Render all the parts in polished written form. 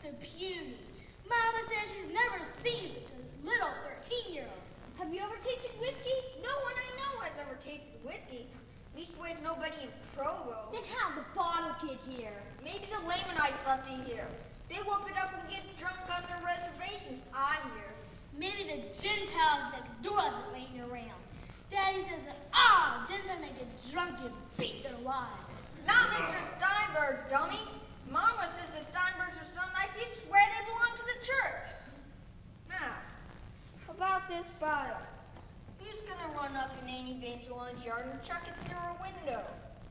so puny. Mama says she's never seen such a little 13-year-old. Have you ever tasted whiskey? No one I know has ever tasted whiskey. Leastways nobody in Provo. Then how the bottle get here? Maybe the Lamanites left it here. They whoop it up and get drunk on their reservations, I hear. Maybe the Gentiles next door have it laying around. Daddy says that Gentiles may get drunk and beat their wives. Not Mr. Steinberg, dummy. Mama says the Steinbergs are so nice you'd swear they belong to the church. Now, about this bottle. Who's gonna run up in Aunt Evangeline's yard and chuck it through her window?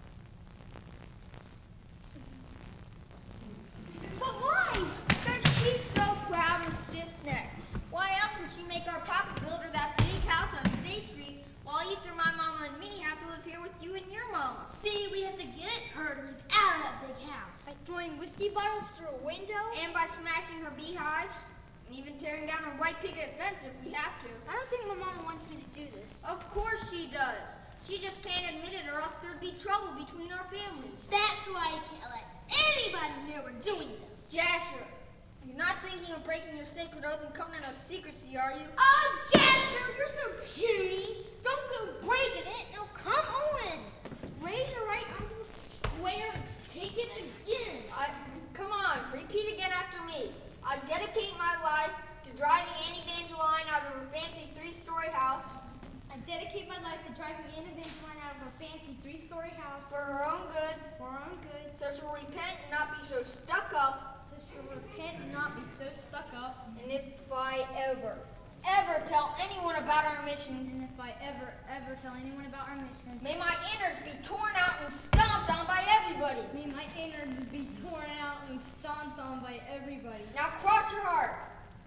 But why? Because she's so proud and stiff-necked. Why else would she make our papa build her that big house on State Street while either my mama and me have to live here with you and your mama? See, we have to get her to move out of that big house. By throwing whiskey bottles through a window? And by smashing her beehives? And even tearing down her white picket fence if we have to. I don't think my mama wants me to do this. Of course she does. She just can't admit it or else there'd be trouble between our families. That's why you can't let anybody know we're doing this. Jasher, you're not thinking of breaking your sacred oath and coming in of secrecy, are you? Oh, Jasher, you're so puny. Don't go breaking it. Now come on. Raise your right arm to the square and take it again. Come on, repeat again after me. I dedicate my life to driving Aunt Evangeline out of her fancy 3-story house. I dedicate my life to driving Aunt Evangeline out of her fancy 3-story house. For her own good. For her own good. So she'll repent and not be so stuck up. So she'll repent and not be so stuck up. And if I ever tell anyone about our mission. And if I ever tell anyone about our mission. May my innards be torn out and stomped on by everybody. May my innards be torn out and stomped on by everybody. Now cross your heart.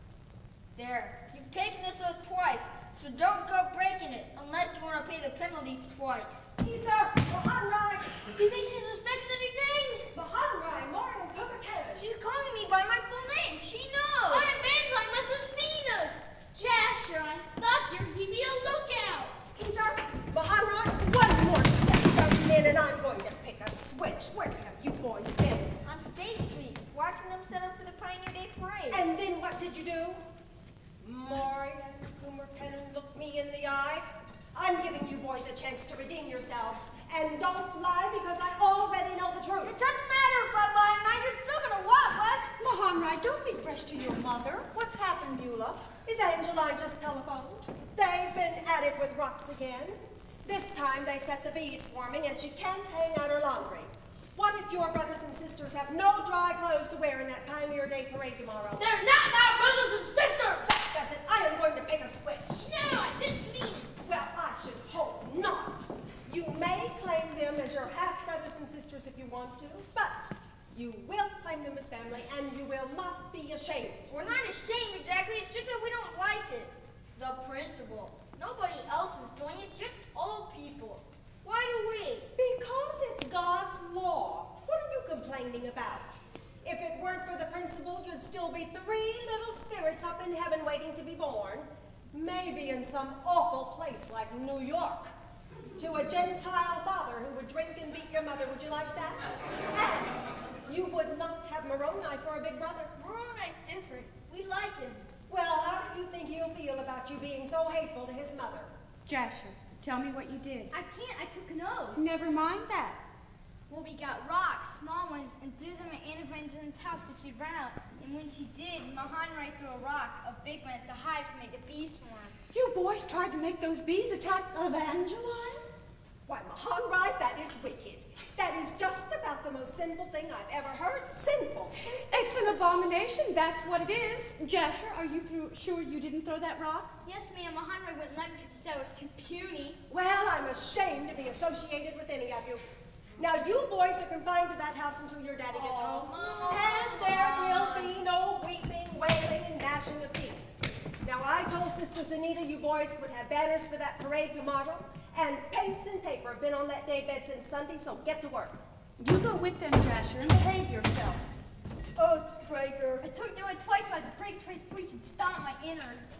There. You've taken this oath twice, so don't go breaking it unless you want to pay the penalties twice. Peter, Mahanrai! Do you think she suspects anything? Mahanrai, Lauren Coca-Cola. She's calling me by my full name. She knows. Aunt Evangeline must have seen us. Jasher, I thought you were keeping a lookout. Peter, Mahanrai, one more step, young men, and I'm going to pick a switch. Where have you boys been? On State Street, watching them set up for the Pioneer Day Parade. And then what did you do? Maury and Coomer Pennon looked me in the eye. I'm giving you boys a chance to redeem yourselves. And don't lie because I already know the truth. It doesn't matter if I lie tonight, you're still gonna whoop us. Mahanrai, don't be fresh to your mother. What's happened, Beulah? Evangeline just telephoned. They've been at it with rocks again. This time they set the bees swarming and she can't hang out her laundry. What if your brothers and sisters have no dry clothes to wear in that Pioneer Day Parade tomorrow? They're not my brothers and sisters. Does it? I am going to pick a switch. No, I didn't mean it. Well, I should hope not. You may claim them as your half-brothers and sisters if you want to, but you will claim them as family, and you will not be ashamed. We're not ashamed exactly, it's just that we don't like it. The principle. Nobody else is doing it, just old people. Why do we? Because it's God's law. What are you complaining about? If it weren't for the principle, you'd still be 3 little spirits up in heaven waiting to be born. Maybe in some awful place like New York. To a Gentile father who would drink and beat your mother, would you like that? And you would not have Moroni for a big brother. Moroni's different. We like him. Well, how do you think he'll feel about you being so hateful to his mother? Jasher, tell me what you did. I can't. I took an oath. Never mind that. Well, we got rocks, small ones, and threw them at Aunt Evangeline's house so she'd run out. And when she did, Mahanrai threw a rock, a big one, at the hives to make a bee swarm. You boys tried to make those bees attack Evangeline? Why, Mahanrai, that is wicked. That is just about the most sinful thing I've ever heard. Sinful. It's an abomination, that's what it is. Jasher, are you sure you didn't throw that rock? Yes, ma'am. Mahanrai wouldn't let me because he said I was too puny. Well, I'm ashamed to be associated with any of you. Now, you boys are confined to that house until your daddy gets home. And there will be no weeping, wailing, and gnashing of teeth. Now, I told Sister Anita you boys would have banners for that parade tomorrow, and paints and paper have been on that day bed since Sunday, so get to work. You go with them, Jasher, and behave yourself. Oath breaker. I took the oath twice so I could break twice before you could stomp my innards.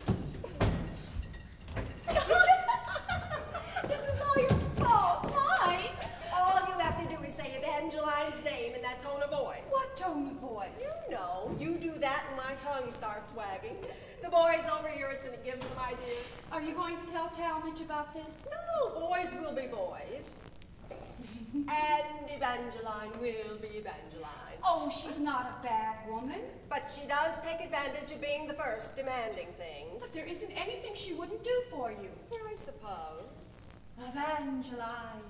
This is all your fault. Why? All you have to do is say Evangeline's name in that tone of voice. What tone tone of voice. You know, you do that and my tongue starts wagging. The boys overhear us and it gives them ideas. Are you going to tell Talmadge about this? No, boys will be boys. And Evangeline will be Evangeline. Oh, she's not a bad woman. But she does take advantage of being the first, demanding But things. there isn't anything she wouldn't do for you. I suppose. Evangeline.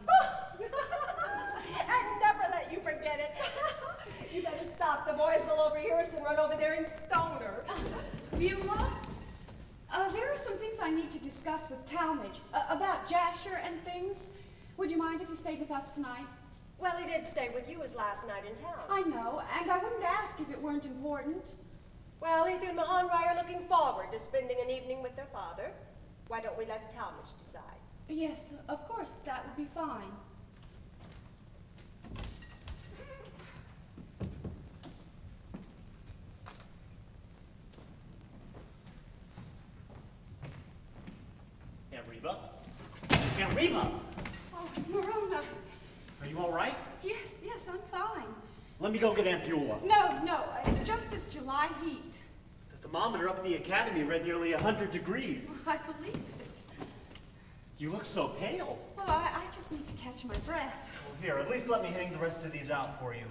I'd never let you forget it. You better stop. The boys will overhear us and run over there and stone her. Beulah, there are some things I need to discuss with Talmadge about Jasher and things. Would you mind if you stayed with us tonight? Well, he did stay with you his last night in town. I know, and I wouldn't ask if it weren't important. Well, Ethan and Mahanrai are looking forward to spending an evening with their father. Why don't we let Talmadge decide? Yes, of course, that would be fine. Aunt Reba? Aunt Reba! Oh, Morona. Are you all right? Yes, I'm fine. Let me go get Aunt Beulah. No, it's just this July heat. The thermometer up at the academy read nearly 100 degrees. I believe it. You look so pale. Well, I just need to catch my breath. Well, here, at least let me hang the rest of these out for you.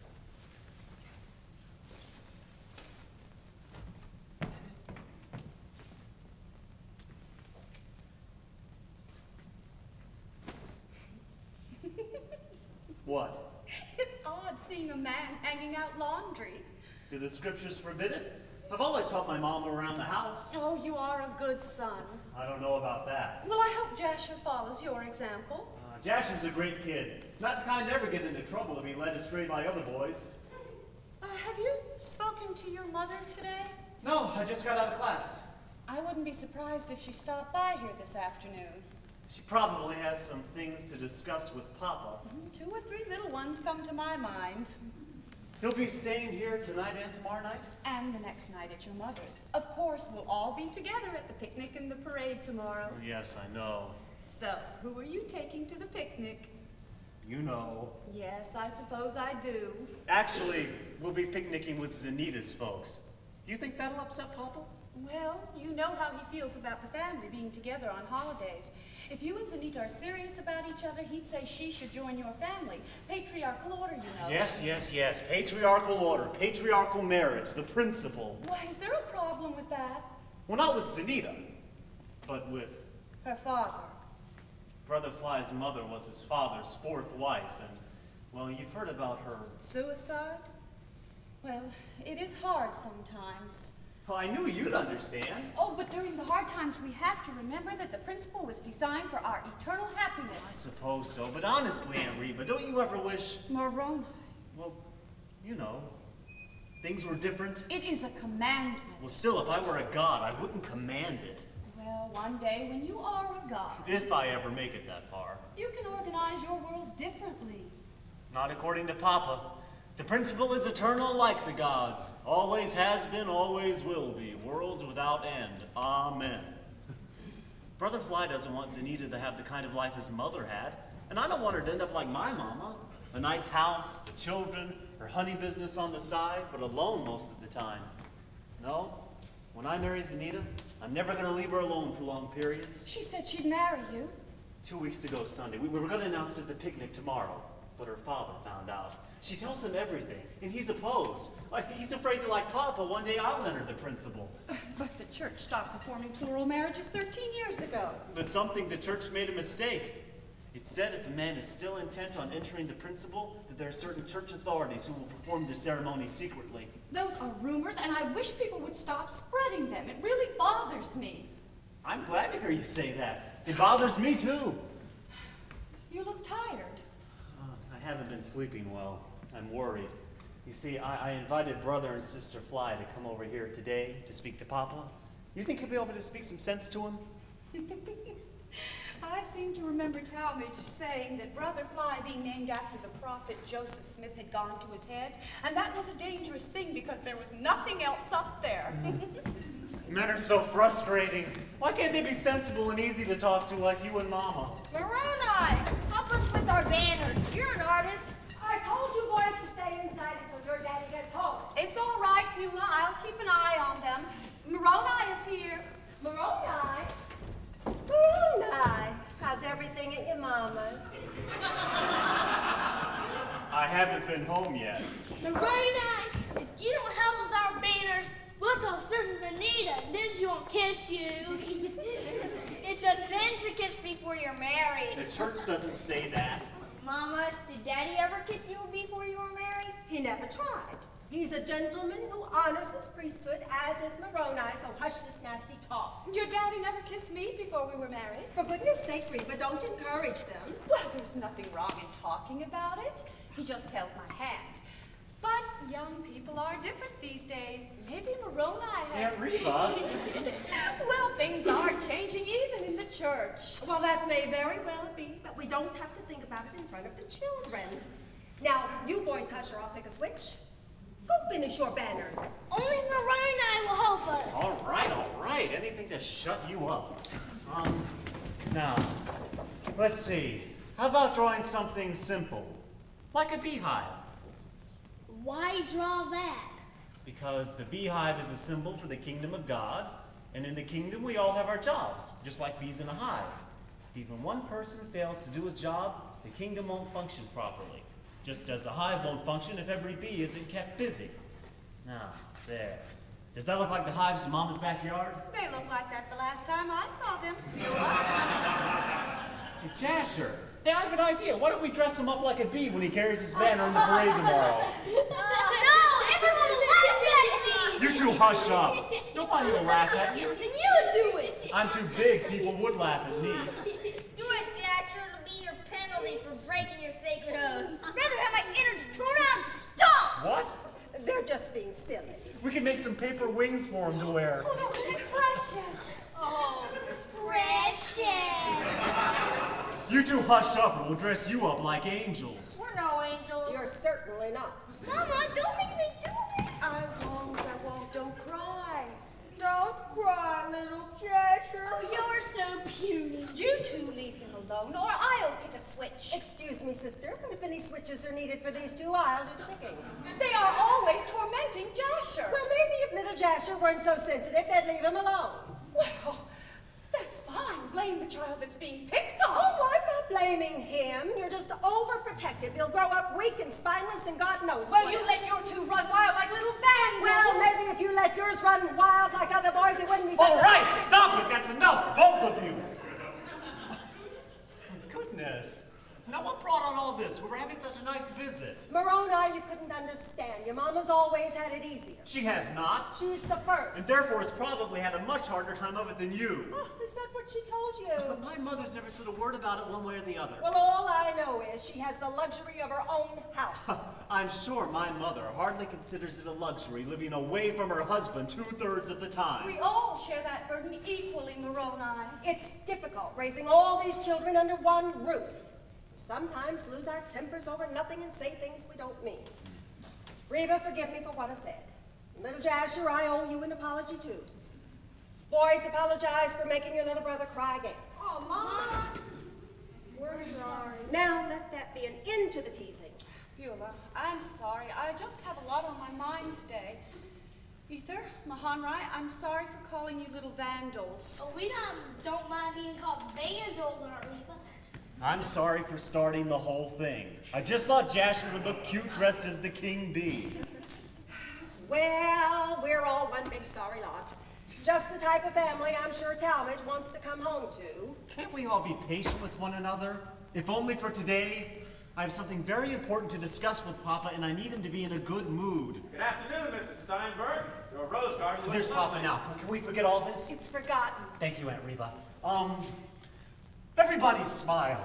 What? It's odd seeing a man hanging out laundry. Do the scriptures forbid it? I've always helped my mom around the house. Oh, you are a good son. I don't know about that. Well, I hope Jasher follows your example. Jasher's a great kid. Not the kind to ever get into trouble to be led astray by other boys. Have you spoken to your mother today? No, I just got out of class. I wouldn't be surprised if she stopped by here this afternoon. She probably has some things to discuss with Papa. 2 or 3 little ones come to my mind. He'll be staying here tonight and tomorrow night? And the next night at your mother's. Of course, we'll all be together at the picnic and the parade tomorrow. Oh, yes, I know. So, who are you taking to the picnic? You know. Yes, I suppose I do. Actually, we'll be picnicking with Zanita's folks. You think that'll upset Papa? Well, you know how he feels about the family being together on holidays. If you and Zanita are serious about each other, he'd say she should join your family. Patriarchal order, you know. Yes. Patriarchal order, patriarchal marriage, the principle. Why, is there a problem with that? Well, not with Zanita, but with... Her father. Brother Fly's mother was his father's 4th wife, and, well, you've heard about her. Suicide? Well, it is hard sometimes. Well, I knew you'd understand. Oh, but during the hard times, we have to remember that the principle was designed for our eternal I happiness. suppose so, but honestly, Aunt Reba, don't you ever wish... Moroni. Well, you know, things were different. It is a commandment. Well, still, if I were a god, I wouldn't command it. Well, one day when you are a god, If I ever make it that far. you can organize your worlds differently. Not according to Papa. The principle is eternal like the gods. Always has been, always will be. Worlds without end. Amen. Brother Fly doesn't want Zanita to have the kind of life his mother had. And I don't want her to end up like my mama. A nice house, the children, her honey business on the side, but alone most of the time. No, when I marry Zanita, I'm never going to leave her alone for long periods. She said she'd marry you. 2 weeks ago Sunday, we were going to announce it at the picnic tomorrow, but her father found out. She tells him everything, and he's opposed. He's afraid that, like Papa, one day I'll enter the principle. But the church stopped performing plural marriages 13 years ago. But something the church made a mistake. It said if a man is still intent on entering the principle, that there are certain church authorities who will perform the ceremony secretly. Those are rumors, and I wish people would stop spreading them. It really bothers me. I'm glad to hear you say that. It bothers me, too. You look tired. I haven't been sleeping well. I'm worried. You see, I invited Brother and Sister Fly to come over here today to speak to Papa. You think he'll be able to speak some sense to him? I seem to remember Talmadge saying that Brother Fly being named after the prophet Joseph Smith had gone to his head, and that was a dangerous thing because there was nothing else up there. Men are so frustrating. Why can't they be sensible and easy to talk to like you and Mama? Moroni, help us with our banners. You're an artist. I told you boys to stay inside until your daddy gets home. Moroni. Moroni. How's everything at your mama's? I haven't been home yet. Moroni, if you don't help us with our banners, we'll tell Sisters Anita, and then she won't kiss you. It's a sin to kiss before you're married. The church doesn't say that. Mama, did Daddy ever kiss you before you were married? He never tried. He's a gentleman who honors his priesthood, as is Moroni, so hush this nasty talk. Your daddy never kissed me before we were married. For goodness sake, Reba, don't encourage them. Well, there's nothing wrong in talking about it. He just held my hand. But young people are different these days. Maybe Moroni has... Aunt Reba. Well, things are changing even in the church. Well, that may very well be, but we don't have to think about it in front of the children. Now, you boys hush or I'll pick a switch. Go finish your banners. Only Moroni will help us. All right. Anything to shut you up. Now, let's see. How about drawing something simple? Like a beehive. Why draw that? Because the beehive is a symbol for the kingdom of God, and in the kingdom we all have our jobs, just like bees in a hive. If even one person fails to do his job, the kingdom won't function properly. Just as a hive won't function if every bee isn't kept busy. Now, there. Does that look like the hives in Mama's backyard? They look like that the last time I saw them. Hey, Jasher, hey, I have an idea. Why don't we dress him up like a bee when he carries his banner in the parade tomorrow? No, everyone will laugh at me. You two hush up. Nobody will laugh at you. Then you do it. I'm too big. People would laugh at me. Do it, Jasher. It'll be your penalty for breaking your sacred oath. I'd rather have my innards torn out and stomped. What? They're just being silly. We can make some paper wings for him to wear. Oh, they're precious. Oh, Precious. You two hush up and we'll dress you up like angels. we're no angels. You're certainly not. Mama, don't make me do it. I won't. Don't cry. Don't cry, little Jasher. Oh, you're so puny. You two leave him alone, or I'll pick a switch. Excuse me, sister, but if any switches are needed for these two, I'll do the picking. They are always tormenting Jasher. Well, maybe if little Jasher weren't so sensitive, they'd leave him alone. Well, that's fine. Blame the child that's being picked on. Oh, I'm not blaming him. You're just overprotective. He'll grow up weak and spineless and God knows Well, what you else. let your two run wild like little vandals. Well, maybe if you let yours run wild like other boys, it wouldn't be such All a... right, stop it. That's enough, both of you. Goodness. Now, what brought on all this? We were having such a nice visit. Moroni, you couldn't understand. Your mama's always had it easier. She has not, She's the first. and therefore has probably had a much harder time of it than you. Oh, is that what she told you? But my mother's never said a word about it one way or the other. Well, all I know is she has the luxury of her own house. I'm sure my mother hardly considers it a luxury living away from her husband 2/3 of the time. We all share that burden equally, Moroni. It's difficult raising all these children under one roof. Sometimes lose our tempers over nothing and say things we don't mean. Reba, forgive me for what I said. Little Jasher, I owe you an apology too. Boys, apologize for making your little brother cry again. Oh, Mama. We're sorry. Now let that be an end to the teasing. Beulah, I'm sorry. I just have a lot on my mind today. Ether, Mahanrai, I'm sorry for calling you little vandals. Oh, we don't mind being called vandals, aren't we? I'm sorry for starting the whole thing. I just thought Jasher would look cute dressed as the king bee. Well, we're all one big sorry lot. Just the type of family I'm sure Talmadge wants to come home to. Can't we all be patient with one another? If only for today. I have something very important to discuss with Papa, and I need him to be in a good mood. Good afternoon, Mrs. Steinberg. Your rose garden looks There's Papa lovely. now. Can we forget all this? It's forgotten. Thank you, Aunt Reba. Everybody smile.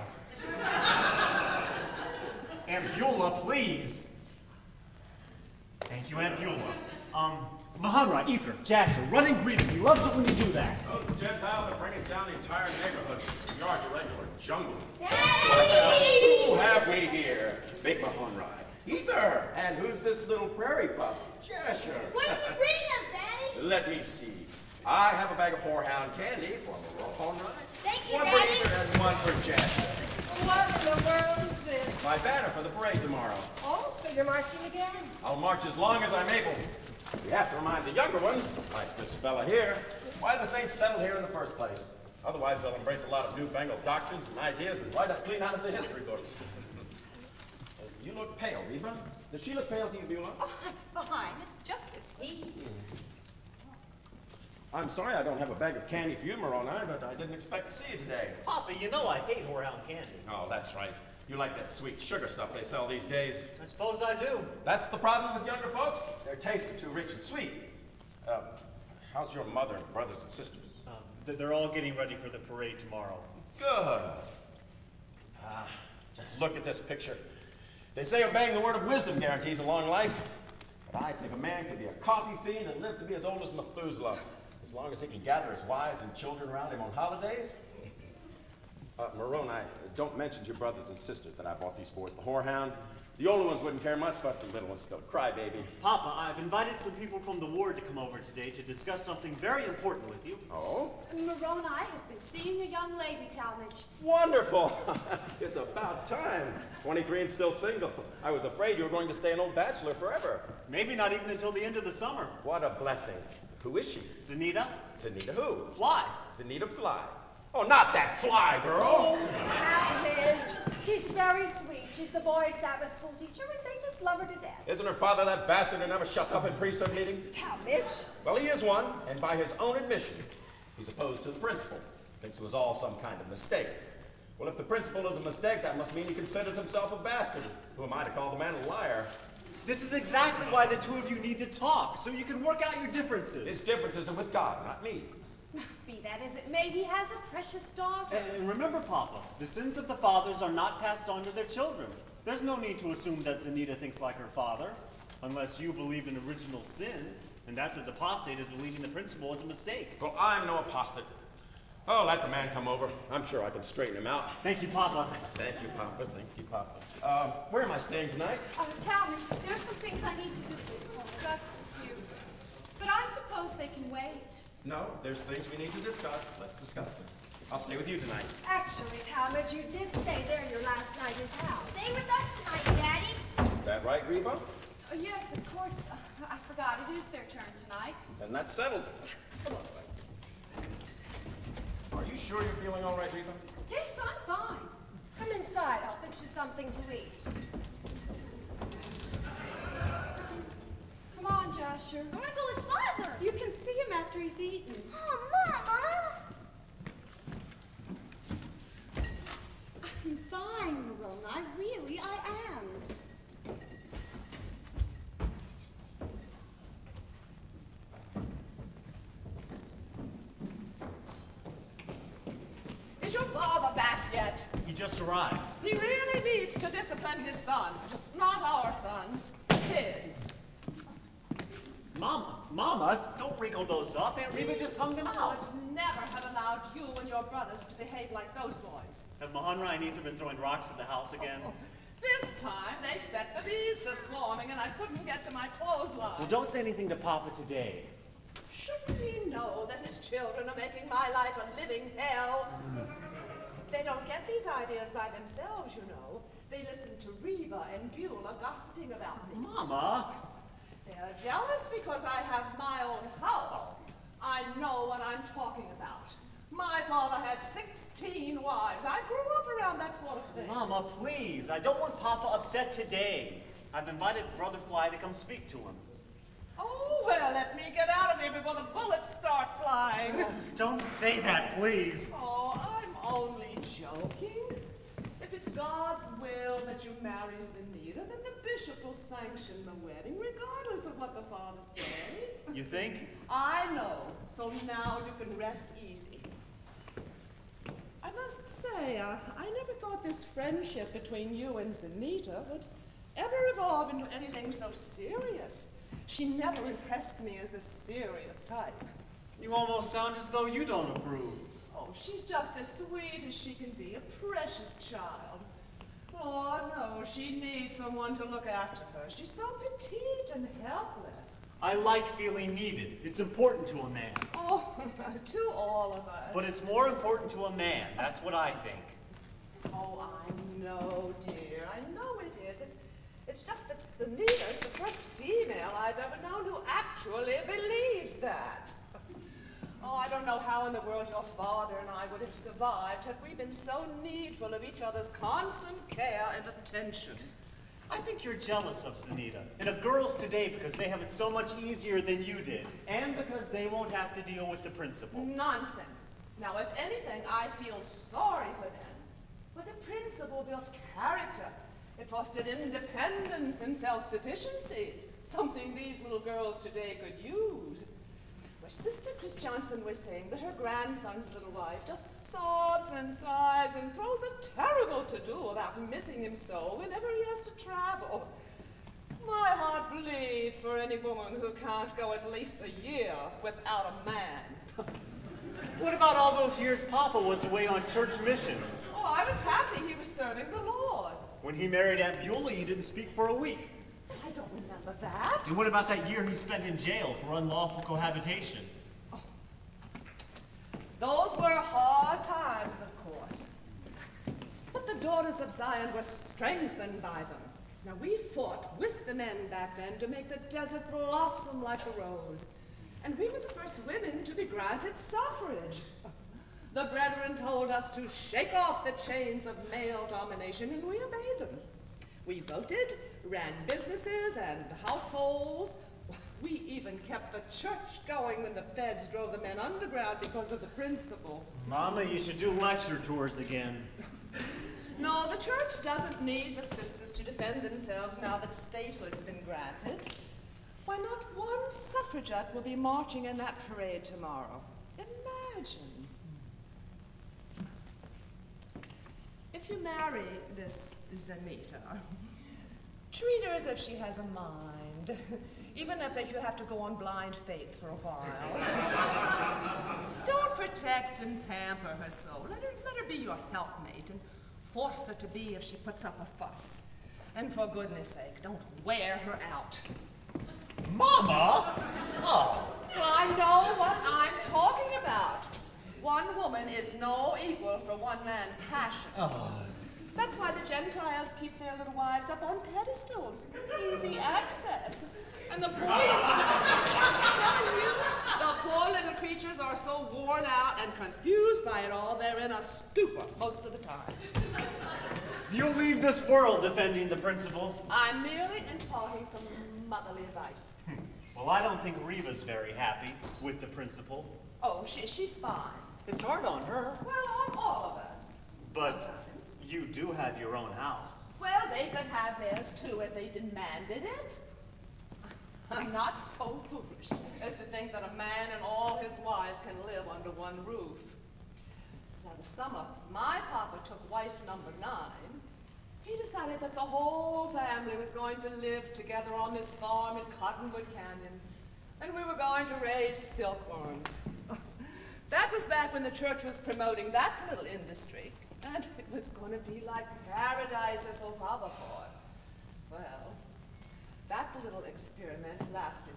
Aunt Beulah, please. Thank you, Aunt Beulah. Mahanrai, Ether, Jasher, running greeting. He loves it when you do that. Those Gentiles are bringing down the entire neighborhood. The yard's a regular jungle. Daddy! Who have we here? Big Mahonrai. Ether! And who's this little prairie pup? Jasher. What did you bring us, Daddy? Let me see. I have a bag of horehound candy for Mahonrai. Thank you, One for Daddy. Ether and one for Jasher. What in the world is this? My banner for the parade tomorrow. Oh, so you're marching again? I'll march as long as I'm able. We have to remind the younger ones, like this fella here, why the saints settled here in the first place. Otherwise, they'll embrace a lot of newfangled doctrines and ideas and write us clean out of the history books. You look pale, Reba. Does she look pale to you, Beulah? Oh, I'm fine. It's just this heat. I'm sorry I don't have a bag of candy for you, Moroni, but I didn't expect to see you today. Papa, you know I hate whorehound candy. Oh, that's right. You like that sweet sugar stuff they sell these days. I suppose I do. That's the problem with younger folks. Their tastes are too rich and sweet. How's your mother and brothers and sisters? They're all getting ready for the parade tomorrow. Good. Just look at this picture. They say obeying the word of wisdom guarantees a long life. But I think a man can be a coffee fiend and live to be as old as Methuselah, as long as he can gather his wives and children around him on holidays. Moroni, don't mention to your brothers and sisters that I bought these boys the whorehound. The older ones wouldn't care much, but the little ones still cry, baby. Papa, I've invited some people from the ward to come over today to discuss something very important with you. Oh? Moroni has been seeing a young lady, Talmadge. Wonderful! It's about time. 23 and still single. I was afraid you were going to stay an old bachelor forever. Maybe not even until the end of the summer. What a blessing. Who is she? Zanita? Zanita who? Fly. Zanita Fly. Oh, not that Fly girl! Talmadge. She's very sweet. She's the boys' Sabbath school teacher, and they just love her to death. Isn't her father that bastard who never shuts up in priesthood meeting? Talmadge. Well, he is one, and by his own admission, he's opposed to the principle. Thinks it was all some kind of mistake. Well, if the principle is a mistake, that must mean he considers himself a bastard. Who am I to call the man a liar? This is exactly why the two of you need to talk, so you can work out your differences. His differences are with God, not me. Be that as it may, he has a precious daughter. And remember, Papa, the sins of the fathers are not passed on to their children. There's no need to assume that Zanita thinks like her father, unless you believe in original sin, and that's as apostate as believing the principle is a mistake. Well, I'm no apostate. Oh, let the man come over. I'm sure I can straighten him out. Thank you, Papa. Thank you, Papa. Thank you, Papa. Where am I staying tonight? Talmadge, there's some things I need to discuss with you. But I suppose they can wait. No, if there's things we need to discuss, let's discuss them. I'll stay with you tonight. Actually, Talmadge, you did stay there your last night in town. Stay with us tonight, Daddy. Is that right, Reba? Yes, of course. I forgot. It is their turn tonight. Then that's settled. Come on, boys. Are you sure you're feeling all right, Reba? Yes, I'm fine. Come inside. I'll fix you something to eat. Come on, Joshua. I want to go with Father. You can see him after he's eaten. Oh, Mama. I'm fine, Moroni. I am. Is your father back yet? He just arrived. He really needs to discipline his sons. Not our sons, his. Mama, don't wrinkle those up. Aunt Reba just hung them I out. would never have allowed you and your brothers to behave like those boys. Have Mahanra and Ether been throwing rocks at the house again? This time they set the bees to swarming and I couldn't get to my clothesline. Well, don't say anything to Papa today. Shouldn't he know that his children are making my life a living hell? They don't get these ideas by themselves, you know. They listen to Reba and Beulah gossiping about me. Mama! They're jealous because I have my own house. I know what I'm talking about. My father had 16 wives. I grew up around that sort of thing. Mama, please. I don't want Papa upset today. I've invited Brother Fly to come speak to him. Oh, well, let me get out of here before the bullets start flying. Oh, don't say that, please. Oh, I'm only joking. If it's God's will that you marry Zanita, then the bishop will sanction the wedding, regardless of what the fathers say. You think? I know, so now you can rest easy. I must say, I never thought this friendship between you and Zanita would ever evolve into anything so serious. She never impressed me as the serious type. You almost sound as though you don't approve. Oh, she's just as sweet as she can be, a precious child. Oh, no, she needs someone to look after her. She's so petite and helpless. I like feeling needed. It's important to a man. Oh, to all of us. But it's more important to a man. That's what I think. Oh, I know, dear. I know it is. It's just that Zanita's the first female I've ever known who actually actually believes that. Oh, I don't know how in the world your father and I would have survived had we been so needful of each other's constant care and attention. I think you're jealous of Zenita and of girls today because they have it so much easier than you did, and because they won't have to deal with the principal. Nonsense. Now, if anything, I feel sorry for them. But the principal built character. It fostered independence and self-sufficiency, something these little girls today could use. Well, Sister Chris Johnson was saying that her grandson's little wife just sobs and sighs and throws a terrible to-do about missing him so whenever he has to travel. My heart bleeds for any woman who can't go at least a year without a man. What about all those years Papa was away on church missions? Oh, I was happy he was serving the Lord. When he married Aunt Beulah, he didn't speak for a week. I don't remember that. And what about that year he spent in jail for unlawful cohabitation? Oh. Those were hard times, of course. But the daughters of Zion were strengthened by them. Now, we fought with the men back then to make the desert blossom like a rose. And we were the first women to be granted suffrage. The brethren told us to shake off the chains of male domination, and we obeyed them. We voted, ran businesses and households. We even kept the church going when the feds drove the men underground because of the principle. Mama, you should do lecture tours again. No, the church doesn't need the sisters to defend themselves now that statehood has been granted. Why, not one suffragette will be marching in that parade tomorrow. Imagine. If you marry this Zenita, treat her as if she has a mind, even if you have to go on blind faith for a while. Don't protect and pamper her so. Let her be your helpmate and force her to be if she puts up a fuss. And for goodness sake, don't wear her out. Mama? Oh. Well, I know what I'm talking about. One woman is no equal for one man's passions. Oh. That's why the Gentiles keep their little wives up on pedestals. Easy access. And the poor little creatures are so worn out and confused by it all, they're in a stupor most of the time. You'll leave this world defending the principal. I'm merely imparting some motherly advice. Well, I don't think Reva's very happy with the principal. Oh, she's fine. It's hard on her. Well, on all of us. But sometimes. You do have your own house. Well, they could have theirs too if they demanded it. I'm not so foolish as to think that a man and all his wives can live under one roof. Now, the summer my papa took wife number 9, he decided that the whole family was going to live together on this farm in Cottonwood Canyon, and we were going to raise silkworms. That was back when the church was promoting that little industry, and it was going to be like paradise or so Papa thought. Well, that little experiment lasted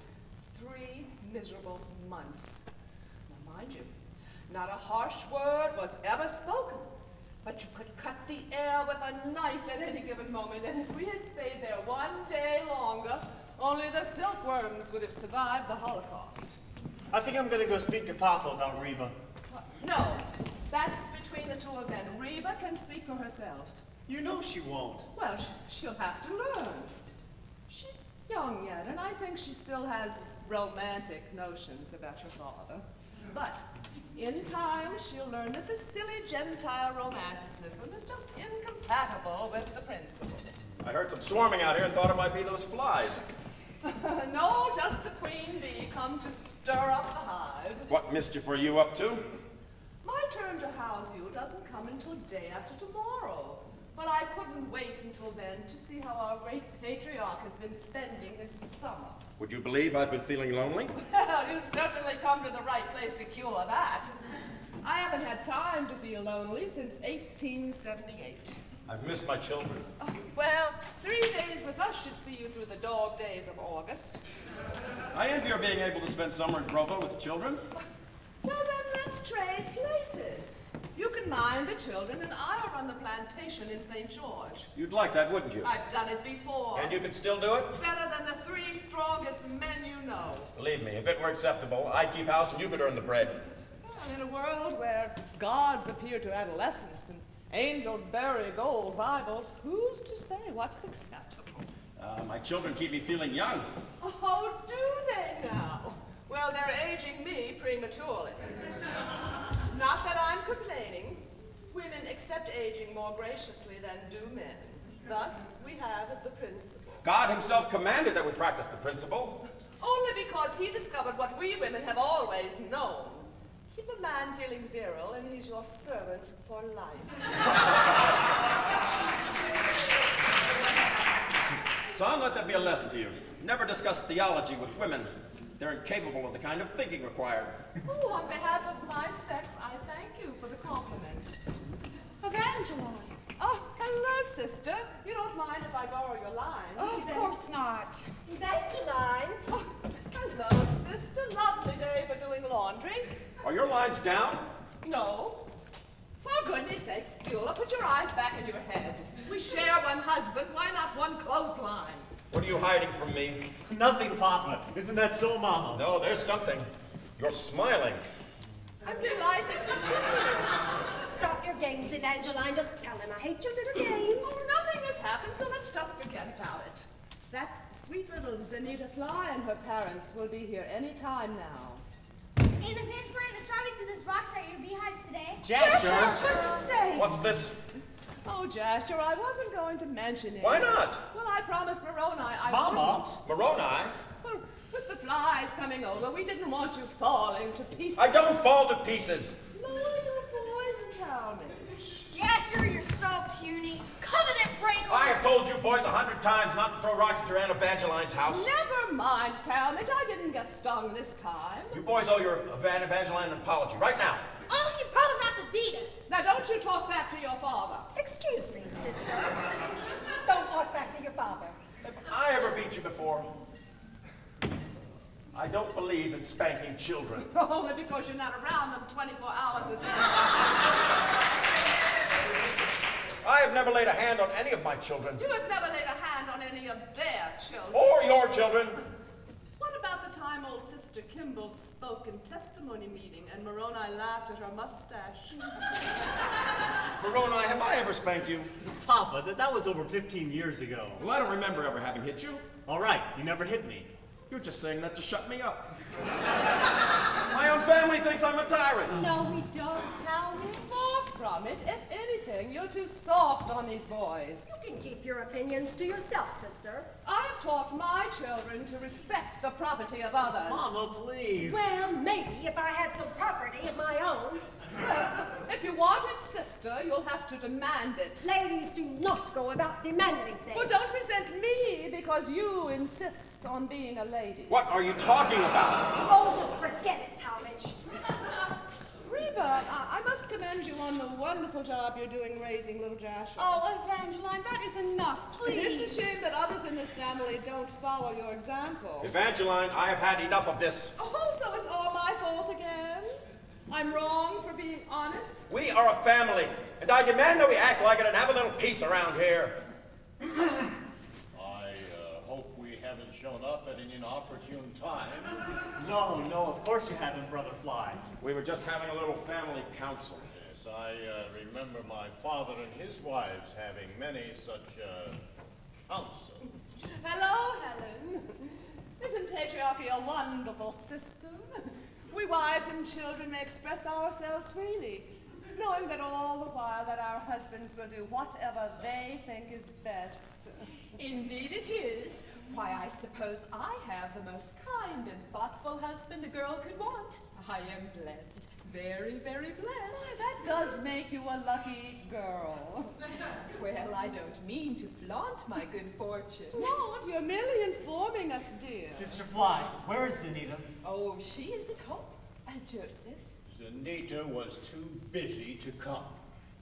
3 miserable months. Now, mind you, not a harsh word was ever spoken, but you could cut the air with a knife at any given moment, and if we had stayed there one day longer, only the silkworms would have survived the Holocaust. I think I'm going to go speak to Papa about Reba. No, that's between the two of them. Reba can speak for herself. You know she won't. Well, she'll have to learn. She's young yet, and I think she still has romantic notions about your father. But in time, she'll learn that the silly Gentile romanticism is just incompatible with the principle. I heard some swarming out here and thought it might be those flies. No, just the queen bee come to stir up the hive. What mischief are you up to? My turn to house you doesn't come until day after tomorrow. But I couldn't wait until then to see how our great patriarch has been spending this summer. Would you believe I've been feeling lonely? Well, you've certainly come to the right place to cure that. I haven't had time to feel lonely since 1878. I've missed my children. Oh, well, 3 days with us should see you through the dog days of August. I envy your being able to spend summer in Provo with the children. Well, then let's trade places. You can mind the children, and I'll run the plantation in St. George. You'd like that, wouldn't you? I've done it before. And you could still do it? Better than the 3 strongest men you know. Believe me, if it were acceptable, I'd keep house and you could earn the bread. Well, in a world where gods appear to adolescents and angels bury gold Bibles, who's to say what's acceptable? My children keep me feeling young. Oh, do they now? Well, they're aging me prematurely. Not that I'm complaining. Women accept aging more graciously than do men. Thus, we have the principle. God himself commanded that we practice the principle. Only because he discovered what we women have always known. Keep a man feeling virile, and he's your servant for life. Son, let that be a lesson to you. Never discuss theology with women. They're incapable of the kind of thinking required. Oh, on behalf of my sex, I thank you for the compliment. Evangeline. Oh, hello, sister. You don't mind if I borrow your line? Oh, of course not. Evangeline. Oh, hello, sister. Lovely day for doing laundry. Are your lines down? No. For goodness sakes, Beulah, put your eyes back in your head. We share one husband. Why not one clothesline? What are you hiding from me? Nothing, Papa. Isn't that so, Mama? No, there's something. You're smiling. I'm delighted to see you. Stop your games, Evangeline. Just tell him I hate your little games. Oh, nothing has happened, so let's just forget about it. That sweet little Zenita Fly and her parents will be here any time now. Hey, the finish line, I'm sorry we threw those rocks at your beehives today. Jasher! What's this? Oh, Jasher, I wasn't going to mention it. Why not? Well, I promised Moroni I Mama! wouldn't. Moroni? Well, with the flies coming over, we didn't want you falling to pieces. I don't fall to pieces. Lower your voice, Talmadge. Jasher, you're so puny. Covenant breaker! I have told you boys 100 times not to throw rocks at your Aunt Evangeline's house. Never mind, Talmadge. I didn't get stung this time. You boys owe your Aunt Evangeline an apology right now. Oh, you promised not to beat us. Now, don't you talk back to your father. Excuse me, sister. Don't talk back to your father. If I ever beat you before, I don't believe in spanking children. Only because you're not around them 24 hours a day. I have never laid a hand on any of my children. You have never laid a hand on any of their children. Or your children. What about the time old Sister Kimball spoke in testimony meeting and Moroni laughed at her mustache? Moroni, have I ever spanked you? Papa, that was over 15 years ago. Well, I don't remember ever having hit you. All right, you never hit me. You're just saying that to shut me up. My own family thinks I'm a tyrant. No, we don't, Talmadge. Far from it. If anything, you're too soft on these boys. You can keep your opinions to yourself, sister. I've taught my children to respect the property of others. Mama, please. Well, maybe if I had some property of my own. If you want it, sister, you'll have to demand it. Ladies do not go about demanding things. Well, don't resent me because you insist on being a lady. What are you talking about? Oh, just forget it, Talmadge. Reba, I must commend you on the wonderful job you're doing raising little Jasher. Oh, Evangeline, that is enough, please. It's a shame that others in this family don't follow your example. Evangeline, I have had enough of this. Oh, so it's all my fault again? I'm wrong for being honest? We are a family, and I demand that we act like it and have a little peace around here. I hope we haven't shown up at an inopportune time. No, of course you haven't, Brother Fly. We were just having a little family council. Yes, I remember my father and his wives having many such councils. Hello, Helen. Isn't patriarchy a wonderful system? We wives and children may express ourselves freely, knowing that all the while that our husbands will do whatever they think is best. Indeed it is. Why, I suppose I have the most kind and thoughtful husband a girl could want. I am blessed. Very, very blessed. Why, that does make you a lucky girl. Well, I don't mean to flaunt my good fortune. Flaunt? You're merely informing us, dear. Sister Fly, where is Zenita? Oh, she is at home. Joseph? Zenita was too busy to come.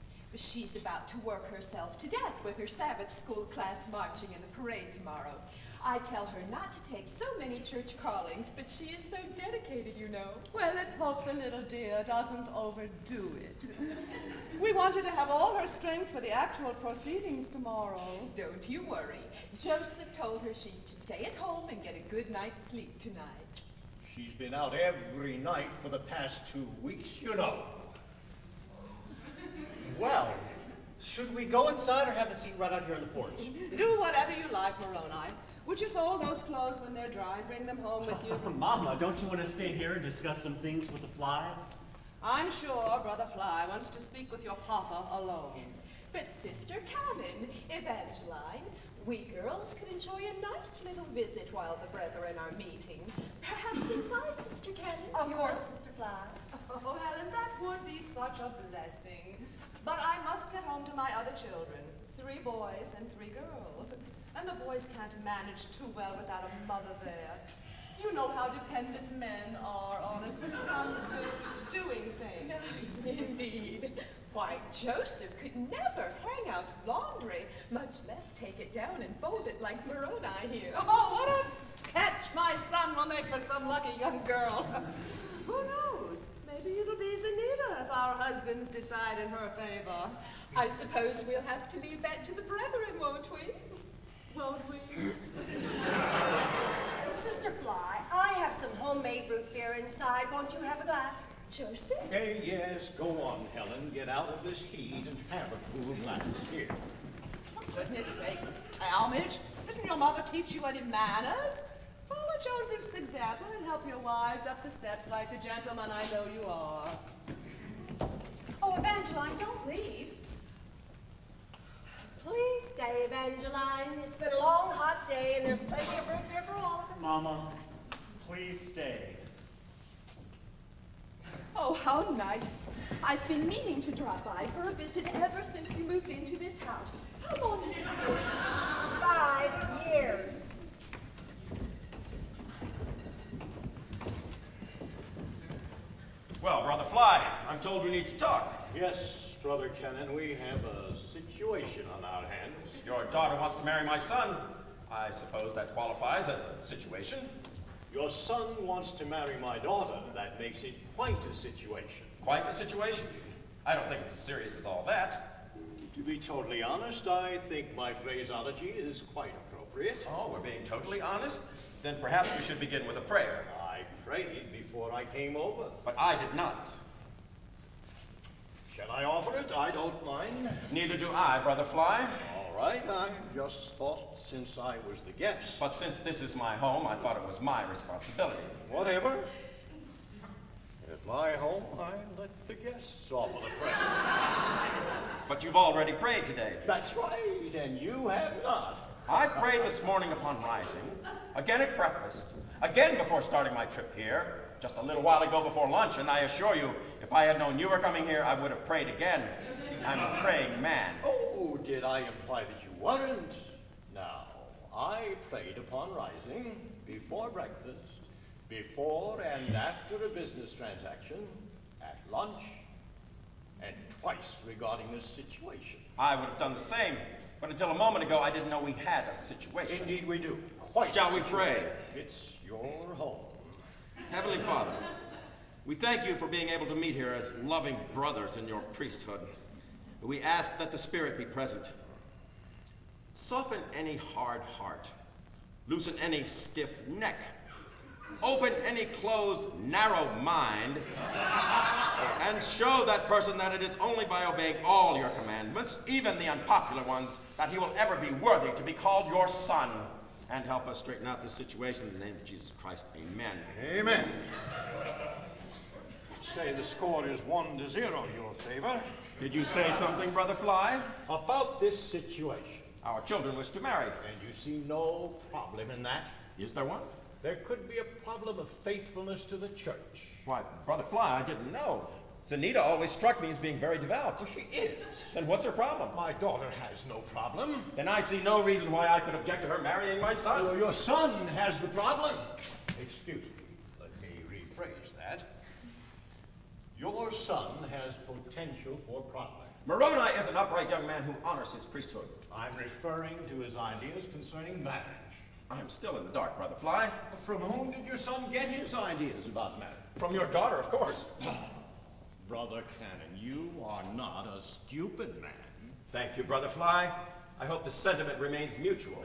She's about to work herself to death with her Sabbath school class marching in the parade tomorrow. I tell her not to take so many church callings, but she is so dedicated, you know. Well, let's hope the little dear doesn't overdo it. We want her to have all her strength for the actual proceedings tomorrow. Don't you worry. Joseph told her she's to stay at home and get a good night's sleep tonight. She's been out every night for the past 2 weeks, you know. Well, should we go inside or have a seat right out here on the porch? Do whatever you like, Moroni. Would you fold those clothes when they're dry and bring them home with you? Mama, don't you want to stay here and discuss some things with the Flies? I'm sure Brother Fly wants to speak with your papa alone. But Sister Cannon, Evangeline, we girls could enjoy a nice little visit while the brethren are meeting. Perhaps inside, Sister Cannon? Of course, Sister Fly. Oh, Helen, that would be such a blessing. But I must get home to my other children, 3 boys and 3 girls. And the boys can't manage too well without a mother there. You know how dependent men are on us when it comes to doing things. Yes, indeed. Why, Joseph could never hang out laundry, much less take it down and fold it like Moroni here. Oh, what a catch my son will make for some lucky young girl. Who knows? Maybe it'll be Zenita if our husbands decide in her favor. I suppose we'll have to leave that to the brethren, won't we? Won't we? Sister Fly, I have some homemade root beer inside. Won't you have a glass? Joseph? Hey, yes, go on, Helen. Get out of this heat and have a cool glass here. For goodness sake, Talmadge, didn't your mother teach you any manners? Follow Joseph's example and help your wives up the steps like the gentleman I know you are. Oh, Evangeline, don't leave. Please stay, Evangeline. It's been a long, hot day, and there's plenty of root beer for all of us. Mama, please stay. Oh, how nice. I've been meaning to drop by for a visit ever since we moved into this house. How long has it been? 5 years. Well, Brother Fly, I'm told we need to talk. Yes, Brother Cannon, we have a situation on our hands. Your daughter wants to marry my son. I suppose that qualifies as a situation. Your son wants to marry my daughter. That makes it quite a situation. Quite a situation? I don't think it's as serious as all that. To be totally honest, I think my phraseology is quite appropriate. Oh, we're being totally honest? Then perhaps we should begin with a prayer. I prayed before I came over. But I did not. Shall I offer it? I don't mind. Neither do I, Brother Fly. All right, I just thought since I was the guest. But since this is my home, I thought it was my responsibility. Whatever. At my home, I let the guests offer the prayer. But you've already prayed today. That's right, and you have not. I prayed this morning upon rising, again at breakfast, again before starting my trip here, just a little while ago before lunch, and I assure you, if I had known you were coming here, I would have prayed again. I'm a praying man. Oh, did I imply that you weren't? Now, I prayed upon rising, before breakfast, before and after a business transaction, at lunch, and twice regarding this situation. I would have done the same, but until a moment ago, I didn't know we had a situation. Indeed we do. Quite. Shall we pray? It's your home. Heavenly Father, we thank you for being able to meet here as loving brothers in your priesthood. We ask that the Spirit be present. Soften any hard heart. Loosen any stiff neck. Open any closed, narrow mind. And show that person that it is only by obeying all your commandments, even the unpopular ones, that he will ever be worthy to be called your son. And help us straighten out this situation in the name of Jesus Christ. Amen. Amen. Say the score is 1-0 your favor. Did you say something, Brother Fly? About this situation. Our children wish to marry. And you see no problem in that? Is there one? There could be a problem of faithfulness to the church. Why, Brother Fly, I didn't know. Zenita always struck me as being very devout. Well, she is. Then what's her problem? My daughter has no problem. Then I see no reason why I could object to her marrying my son. Well, your son has the problem. Excuse me, let me rephrase that. Your son has potential for problem. Moroni is an upright young man who honors his priesthood. I'm referring to his ideas concerning marriage. I'm still in the dark, Brother Fly. From whom did your son get his ideas about marriage? From your daughter, of course. Brother Cannon, you are not a stupid man. Thank you, Brother Fly. I hope the sentiment remains mutual.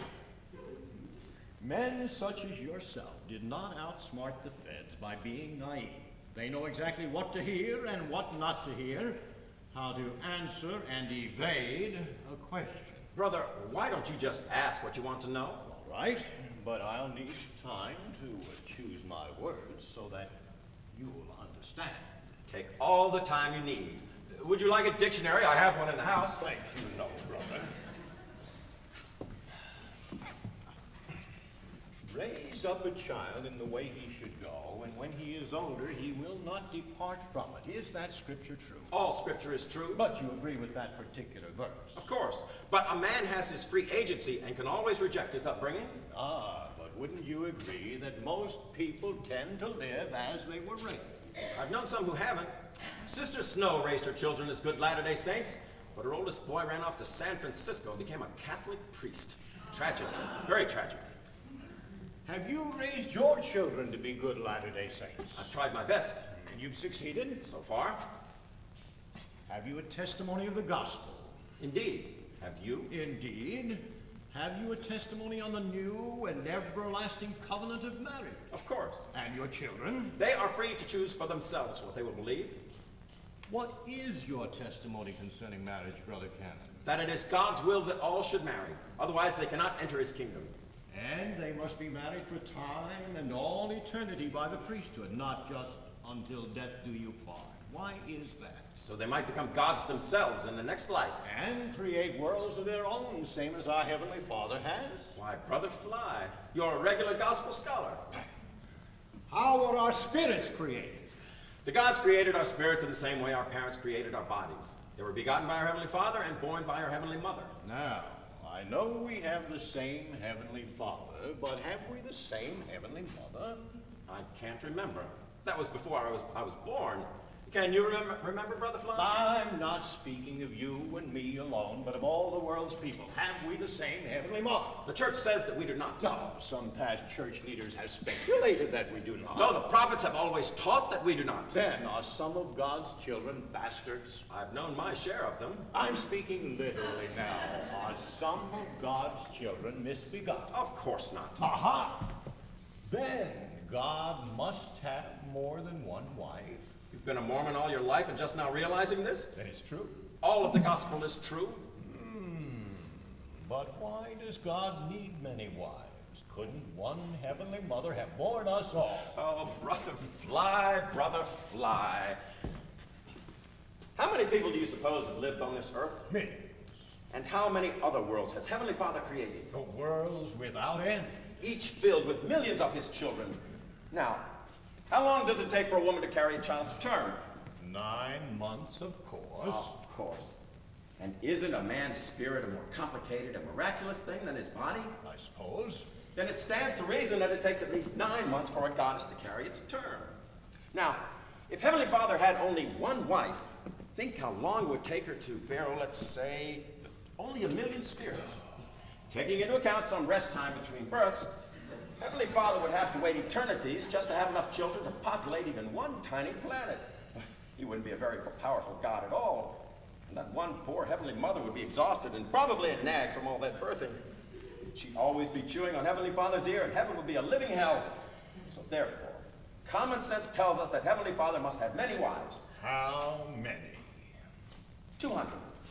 Men such as yourself did not outsmart the feds by being naive. They know exactly what to hear and what not to hear, how to answer and evade a question. Brother, why don't you just ask what you want to know? All right, but I'll need time to choose my words so that you'll understand. Take all the time you need. Would you like a dictionary? I have one in the house. Thank you, no, brother. Raise up a child in the way he should go, and when he is older, he will not depart from it. Is that scripture true? All scripture is true. But you agree with that particular verse? Of course. But a man has his free agency and can always reject his upbringing. Ah, but wouldn't you agree that most people tend to live as they were raised? I've known some who haven't. Sister Snow raised her children as good Latter-day Saints, but her oldest boy ran off to San Francisco and became a Catholic priest. Tragic. Very tragic. Have you raised your children to be good Latter-day Saints? I've tried my best. And you've succeeded? So far. Have you a testimony of the gospel? Indeed. Have you? Indeed. Have you a testimony on the new and everlasting covenant of marriage? Of course. And your children? They are free to choose for themselves what they will believe. What is your testimony concerning marriage, Brother Cannon? That it is God's will that all should marry. Otherwise, they cannot enter his kingdom. And they must be married for time and all eternity by the priesthood, not just until death do you part. Why is that? So they might become gods themselves in the next life. And create worlds of their own, same as our Heavenly Father has. Why, Brother Fly, you're a regular gospel scholar. How were our spirits created? The gods created our spirits in the same way our parents created our bodies. They were begotten by our Heavenly Father and born by our Heavenly Mother. Now, I know we have the same Heavenly Father, but have we the same Heavenly Mother? I can't remember. That was before I was born. Can you remember, Brother Fly? I'm not speaking of you and me alone, but of all the world's people. Have we the same Heavenly Mother? The church says that we do not. No, some past church leaders have speculated that we do not. No, the prophets have always taught that we do not. Then are some of God's children bastards? I've known my share of them. I'm speaking literally now. Are some of God's children misbegotten? Of course not. Aha! Then God must have more than one wife. You've been a Mormon all your life and just now realizing this? That is true. All of the gospel is true. But why does God need many wives? Couldn't one Heavenly Mother have borne us all? Oh, Brother Fly, Brother Fly. How many people do you suppose have lived on this earth? Millions. And how many other worlds has Heavenly Father created? The worlds without end. Each filled with millions of his children. Now, how long does it take for a woman to carry a child to term? 9 months, of course. Of course. And isn't a man's spirit a more complicated and miraculous thing than his body? I suppose. Then it stands to reason that it takes at least 9 months for a goddess to carry it to term. Now, if Heavenly Father had only one wife, think how long it would take her to bear, let's say, only 1 million spirits. Taking into account some rest time between births, Heavenly Father would have to wait eternities just to have enough children to populate even one tiny planet. He wouldn't be a very powerful God at all. And that one poor Heavenly Mother would be exhausted and probably a nag from all that birthing. She'd always be chewing on Heavenly Father's ear, and heaven would be a living hell. So therefore, common sense tells us that Heavenly Father must have many wives. How many? 200.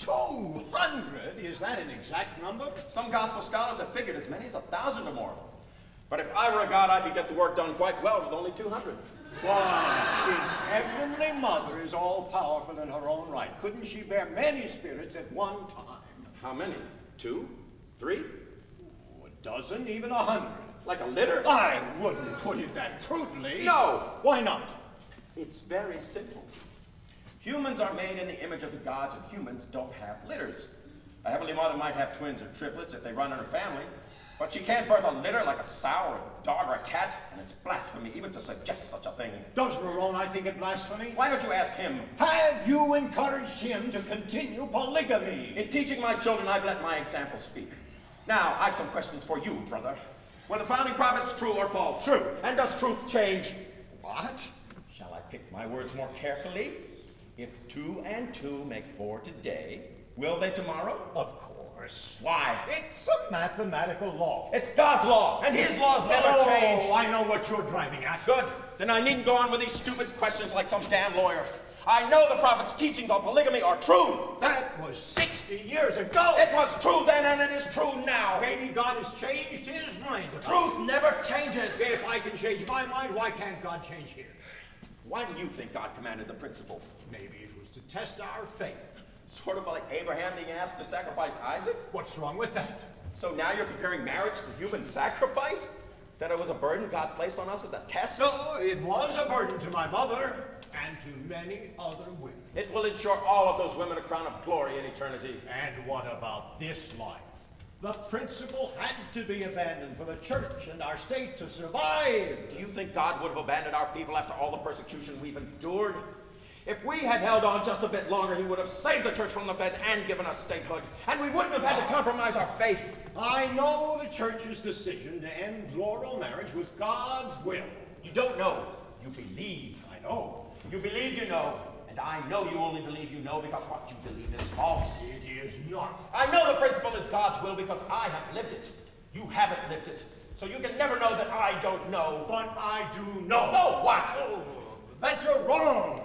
200? Is that an exact number? Some gospel scholars have figured as many as 1,000 or more. But if I were a god, I could get the work done quite well with only 200. Why, since Heavenly Mother is all-powerful in her own right, couldn't she bear many spirits at one time? How many? 2? 3? A dozen, even 100. Like a litter? I wouldn't put it that crudely. No! Why not? It's very simple. Humans are made in the image of the gods, and humans don't have litters. A Heavenly Mother might have twins or triplets if they run in her family, but she can't birth a litter like a sow or a dog or a cat, and it's blasphemy even to suggest such a thing. Does Moroni think it blasphemy? Why don't you ask him? Have you encouraged him to continue polygamy? In teaching my children, I've let my example speak. Now, I've some questions for you, brother. Were the founding prophets true or false? True. And does truth change? What? Shall I pick my words more carefully? If 2 and 2 make 4 today, will they tomorrow? Of course. Why? It's a mathematical law. It's God's law, and his laws never change. Oh, I know what you're driving at. Good. Then I needn't go on with these stupid questions like some damn lawyer. I know the prophet's teachings on polygamy are true. That was 60 years ago. It was true then, and it is true now. Maybe God has changed his mind. Truth never changes. If I can change my mind, why can't God change his? Why do you think God commanded the principle? Maybe it was to test our faith. Sort of like Abraham being asked to sacrifice Isaac? What's wrong with that? So now you're comparing marriage to human sacrifice? That it was a burden God placed on us as a test? No, it was a burden to my mother and to many other women. It will ensure all of those women a crown of glory in eternity. And what about this life? The principle had to be abandoned for the church and our state to survive. Do you think God would have abandoned our people after all the persecution we've endured? If we had held on just a bit longer, he would have saved the church from the feds and given us statehood, and we wouldn't have had to compromise our faith. I know the church's decision to end plural marriage was God's will. You don't know. You believe. I know. You believe you know. And I know you only believe you know because what you believe is false. It is not. I know the principle is God's will because I have lived it. You haven't lived it. So you can never know that I don't know. But I do know. Know what? Oh, that you're wrong.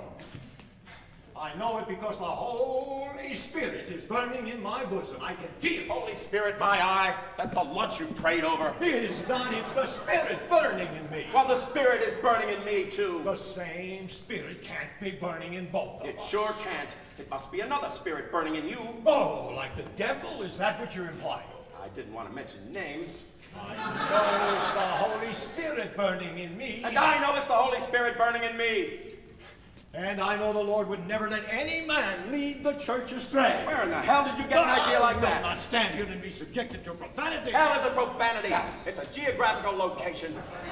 I know it because the Holy Spirit is burning in my bosom. I can feel it. Holy Spirit, my eye. That's the lunch you prayed over. It is not. It's the Spirit burning in me. Well, the Spirit is burning in me, too. The same Spirit can't be burning in both of us. It sure can't. It must be another spirit burning in you. Oh, like the devil? Is that what you're implying? I didn't want to mention names. I know it's the Holy Spirit burning in me. And I know it's the Holy Spirit burning in me. And I know the Lord would never let any man lead the church astray. Where in the hell did you get an idea like that? I will not stand here and be subjected to profanity. Hell isn't profanity. It's a geographical location.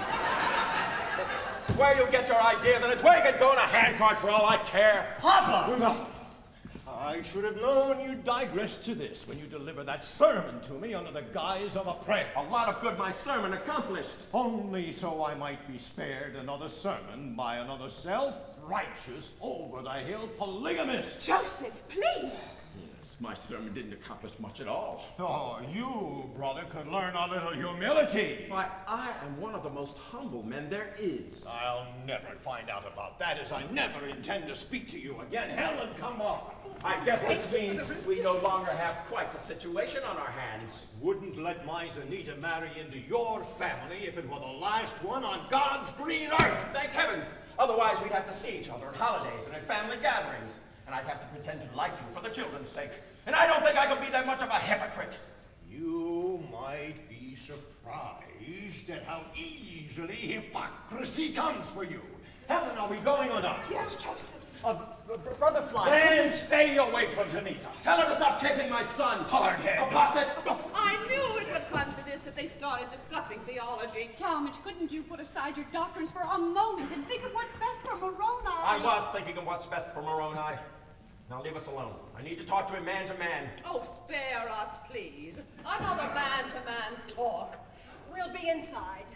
It's where you get your ideas, and it's where you can go in a handcart for all I care. Papa! I should have known you'd digress to this when you delivered that sermon to me under the guise of a prayer. A lot of good my sermon accomplished. Only so I might be spared another sermon by another self-righteous, over-the-hill polygamist. Joseph, please. Yes, my sermon didn't accomplish much at all. Oh, you, brother, could learn a little humility. Why, I am one of the most humble men there is. I'll never find out about that, as I never intend to speak to you again. Helen, come on. I guess this means we no longer have quite a situation on our hands. Wouldn't let my Zanita marry into your family if it were the last one on God's green earth. Thank heavens. Otherwise, we'd have to see each other at holidays and at family gatherings. And I'd have to pretend to like you for the children's sake. And I don't think I could be that much of a hypocrite. You might be surprised at how easily hypocrisy comes for you. Helen, are we going or not? Yes, Joseph. Brother Fly. Then stay away from Zanita. Tell her to stop chasing my son. Hardhead. Apostate. I knew it would come to this if they started discussing theology. Talmadge, couldn't you put aside your doctrines for a moment and think of what's best for Moroni? I was thinking of what's best for Moroni. Now leave us alone. I need to talk to him man to man. Oh, spare us, please. Another man-to-man talk. We'll be inside.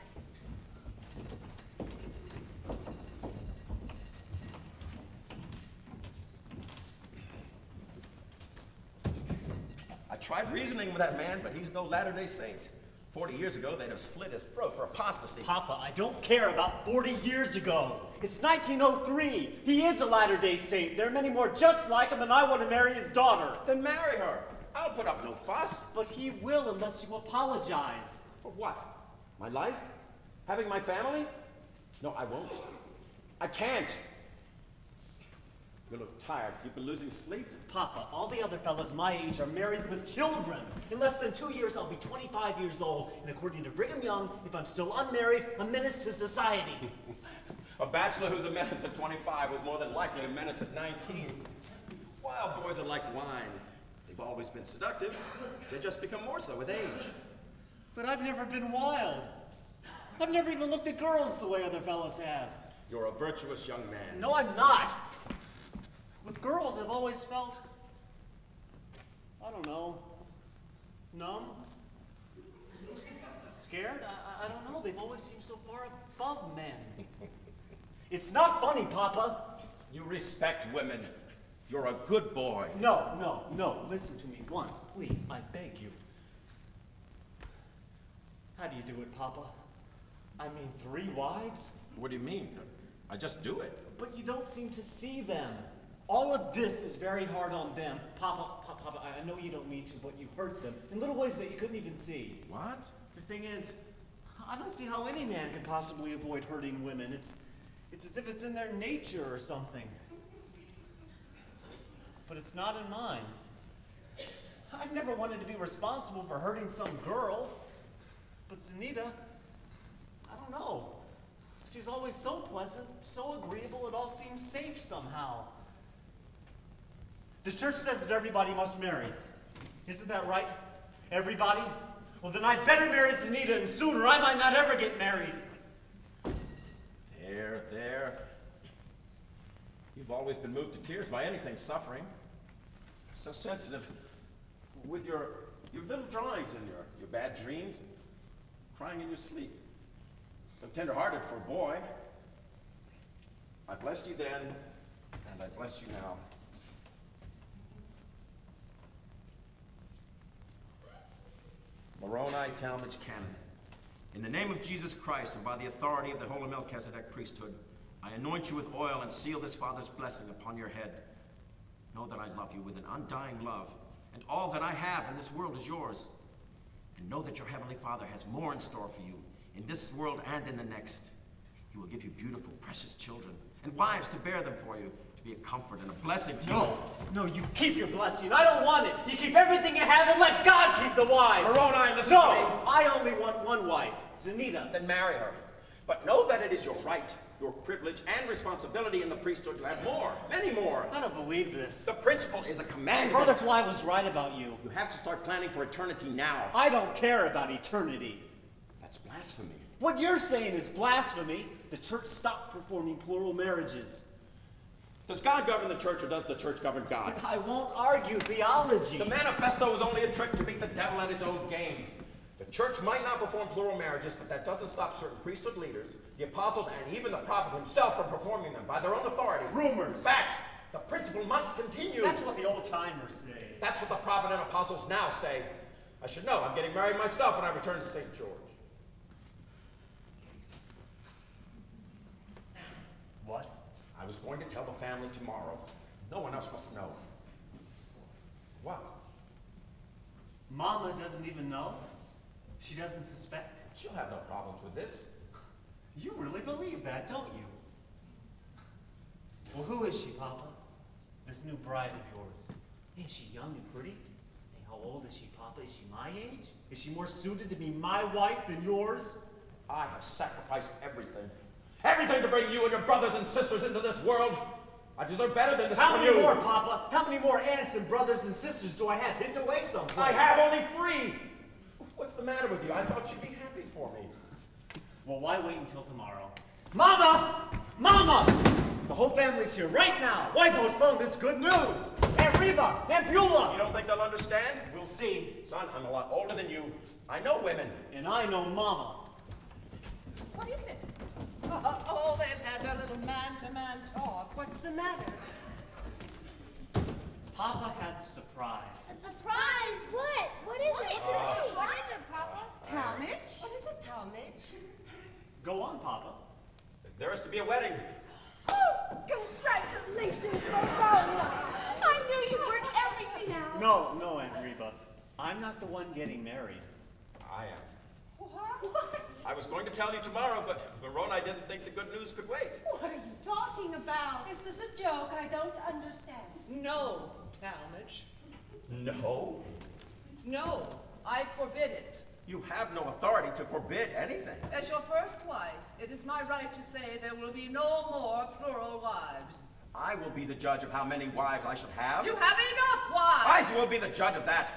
I tried reasoning with that man, but he's no Latter-day Saint. 40 years ago, they'd have slit his throat for apostasy. Papa, I don't care about 40 years ago. It's 1903. He is a Latter-day Saint. There are many more just like him, and I want to marry his daughter. Then marry her. I'll put up no fuss. But he will unless you apologize. For what? My life? Having my family? No, I won't. I can't. You look tired. You've been losing sleep? Papa, all the other fellas my age are married with children. In less than 2 years, I'll be 25 years old. And according to Brigham Young, if I'm still unmarried, a menace to society. A bachelor who's a menace at 25 was more than likely a menace at 19. Wild boys are like wine. They've always been seductive. They just become more so with age. But I've never been wild. I've never even looked at girls the way other fellas have. You're a virtuous young man. No, I'm not. With girls, I've always felt, I don't know, numb, Scared? I don't know. They've always seemed so far above men. It's not funny, Papa. You respect women. You're a good boy. No. Listen to me once, please. I beg you. How do you do it, Papa? I mean, 3 wives? What do you mean? I just do it. But you don't seem to see them. All of this is very hard on them. Papa, I know you don't mean to, but you hurt them in little ways that you couldn't even see. What? The thing is, I don't see how any man can possibly avoid hurting women. It's as if it's in their nature or something. But it's not in mine. I've never wanted to be responsible for hurting some girl. But Zenita, I don't know. She's always so pleasant, so agreeable, it all seems safe somehow. The church says that everybody must marry. Isn't that right? Everybody? Well, then I'd better marry Zenita, and sooner I might not ever get married. There. You've always been moved to tears by anything suffering. So sensitive with your little drawings and your bad dreams, and crying in your sleep. So tender-hearted for a boy. I blessed you then, and I bless you now. Moroni Talmadge Canon. In the name of Jesus Christ and by the authority of the holy Melchizedek priesthood, I anoint you with oil and seal this Father's blessing upon your head. Know that I love you with an undying love, and all that I have in this world is yours. And know that your heavenly Father has more in store for you in this world and in the next. He will give you beautiful, precious children and wives to bear them for you, to be a comfort and a blessing to you. No, you keep your blessing. I don't want it. You keep everything you have and let God keep the wives. Moroni, listen to me. I only want one wife, Zenita. Then marry her. But know that it is your right, your privilege, and responsibility in the priesthood to have more, many more. I don't believe this. The principle is a commandment. Brother Fly was right about you. You have to start planning for eternity now. I don't care about eternity. That's blasphemy. What you're saying is blasphemy. The church stopped performing plural marriages. Does God govern the church, or does the church govern God? I won't argue theology. The manifesto is only a trick to beat the devil at his own game. The church might not perform plural marriages, but that doesn't stop certain priesthood leaders, the apostles, and even the prophet himself from performing them by their own authority. Rumors. Facts. The principle must continue. That's what the old-timers say. That's what the prophet and apostles now say. I should know. I'm getting married myself when I return to St. George. What? I was going to tell the family tomorrow. No one else must know. What? Mama doesn't even know? She doesn't suspect? She'll have no problems with this. You really believe that, don't you? Well, who is she, Papa? This new bride of yours. Is she young and pretty? Hey, how old is she, Papa? Is she my age? Is she more suited to be my wife than yours? I have sacrificed everything. Everything to bring you and your brothers and sisters into this world. I deserve better than this. How many more, Papa? How many more aunts and brothers and sisters do I have hidden away someplace? I have only 3. What's the matter with you? I thought you'd be happy for me. Well, why wait until tomorrow? Mama! Mama! The whole family's here right now. Why postpone this good news? Aunt Reba! Aunt Beulah! You don't think they'll understand? We'll see. Son, I'm a lot older than you. I know women. And I know Mama. What is it? Oh, they've had their little man-to-man talk. What's the matter? Papa has a surprise. A surprise? What? What is it? What is it, Papa? Talmadge? What is it, Talmadge? Go on, Papa. There is to be a wedding. Oh, congratulations, Moroni! I knew you worked everything out. No, Aunt Reba. I'm not the one getting married. I am. What? I was going to tell you tomorrow, but Moroni didn't think the good news could wait. What are you talking about? Is this a joke? I don't understand. No, Talmadge. No. No, I forbid it. You have no authority to forbid anything. As your first wife, it is my right to say there will be no more plural wives. I will be the judge of how many wives I shall have. You have enough wives! I will be the judge of that.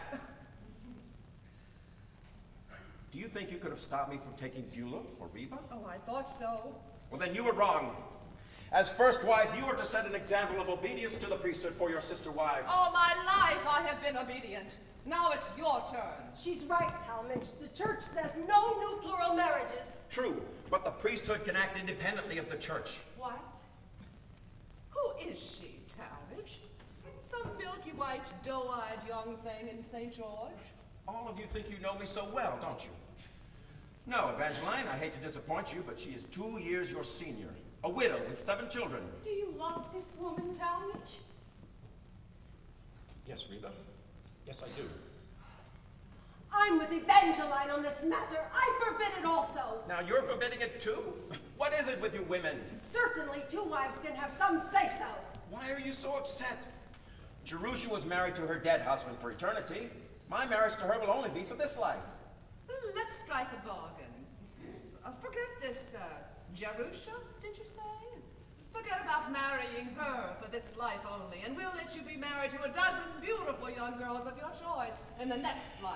Do you think you could have stopped me from taking Beulah or Reba? Oh, I thought so. Well, then you were wrong. As first wife, you are to set an example of obedience to the priesthood for your sister wives. All my life I have been obedient. Now it's your turn. She's right, Talmadge. The church says no new plural marriages. True, but the priesthood can act independently of the church. What? Who is she, Talmadge? Some milky white, doe-eyed young thing in St. George? All of you think you know me so well, don't you? No, Evangeline, I hate to disappoint you, but she is 2 years your senior. A widow with 7 children. Do you love this woman, Talmadge? Yes, Reba. Yes, I do. I'm with Evangeline on this matter. I forbid it also. Now you're forbidding it too? What is it with you women? Certainly 2 wives can have some say-so. Why are you so upset? Jerusha was married to her dead husband for eternity. My marriage to her will only be for this life. Let's strike a bargain. Forget this, Jerusha, did you say? Forget about marrying her for this life only, and we'll let you be married to a dozen beautiful young girls of your choice in the next life.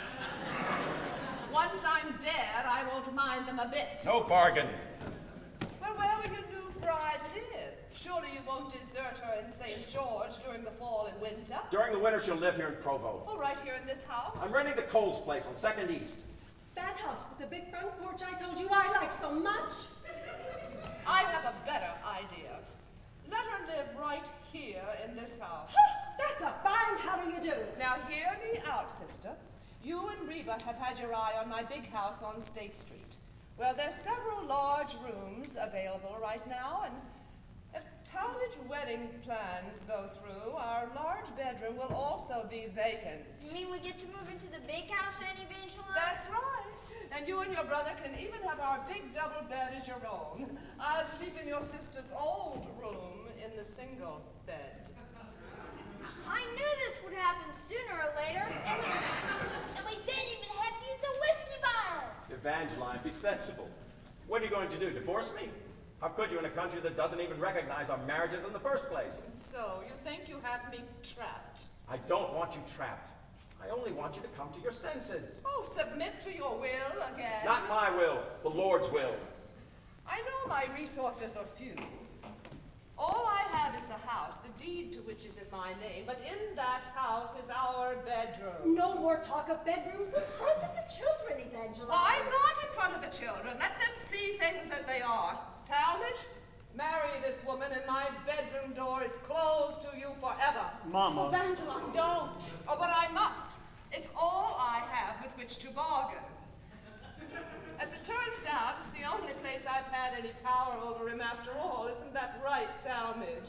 Once I'm dead, I won't mind them a bit. No bargain. Well, where will your new bride live? Surely you won't desert her in St. George during the fall and winter? During the winter, she'll live here in Provo. Oh, right here in this house? I'm renting the Coles place on 2nd East. That house with the big front porch I told you I like so much. I have a better idea. Let her live right here in this house. That's a fine how do you do. Now hear me out, sister. You and Reba have had your eye on my big house on State Street. Well, there's several large rooms available right now, and if Talmadge wedding plans go through, our large bedroom will also be vacant. You mean we get to move into the big house, Aunt Evangeline? That's right. And you and your brother can even have our big double bed as your own. I'll sleep in your sister's old room in the single bed. I knew this would happen sooner or later. And we didn't even have to use the whiskey bottle. Evangeline, be sensible. What are you going to do, divorce me? How could you in a country that doesn't even recognize our marriages in the first place? So, you think you have me trapped? I don't want you trapped. I only want you to come to your senses. Oh, submit to your will again? Not my will, the Lord's will. I know my resources are few. All I have is the house, the deed to which is in my name, but in that house is our bedroom. No more talk of bedrooms in front of the children, Evangeline. Well, I'm not in front of the children. Let them see things as they are. Talmadge, marry this woman and my bedroom door is closed to you forever. Mama. Evangeline, don't. Oh, but I must. It's all I have with which to bargain. As it turns out, it's the only place I've had any power over him after all. Isn't that right, Talmadge?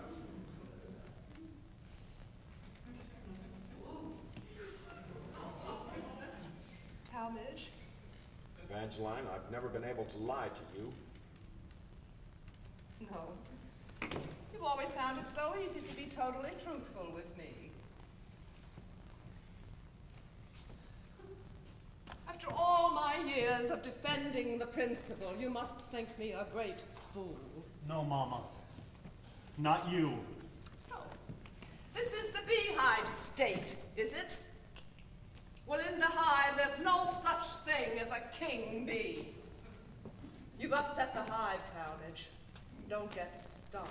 Talmadge? Evangeline, I've never been able to lie to you. No. You've always found it so easy to be totally truthful with me. After all my years of defending the principle, you must think me a great fool. No, Mama. Not you. So, this is the beehive state, is it? Well, in the hive, there's no such thing as a king bee. You've upset the hive, Talmadge. Don't get stung.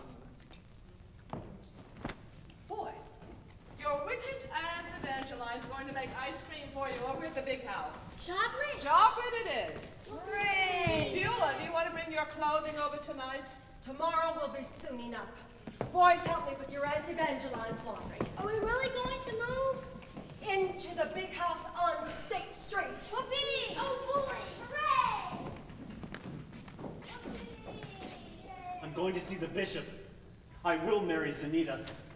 Boys, your wicked Aunt Evangeline's going to make ice cream for you over at the big house. Chocolate? Chocolate it is. Great! Beulah, do you want to bring your clothing over tonight? Tomorrow will be soon enough. Boys, help me with your Aunt Evangeline's laundry. Are we really going to move? Into the big house on State Street. Whoopee! Oh, boy! Hooray! I'm going to see the bishop. I will marry Zenita.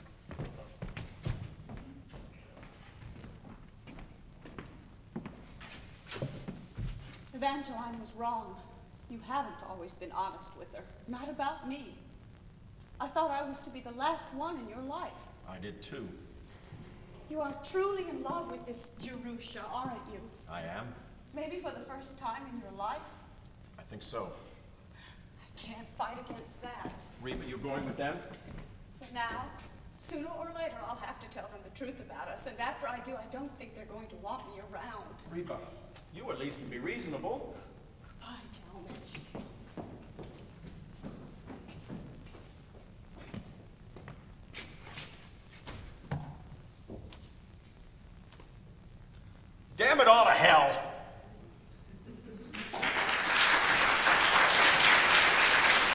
Evangeline was wrong. You haven't always been honest with her. Not about me. I thought I was to be the last one in your life. I did too. You are truly in love with this Jerusha, aren't you? I am. Maybe for the first time in your life? I think so. I can't fight against that. Reba, you going with them? For now, sooner or later, I'll have to tell them the truth about us. And after I do, I don't think they're going to want me around. Reba, you at least can be reasonable. Goodbye, Talmadge. damn it all to hell.